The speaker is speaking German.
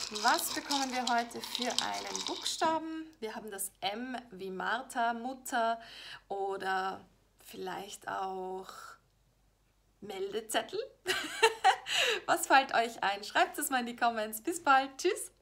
Was bekommen wir heute für einen Buchstaben? Wir haben das M wie Martha, Mutter oder vielleicht auch Meldezettel. Was fällt euch ein? Schreibt es mal in die Comments. Bis bald. Tschüss.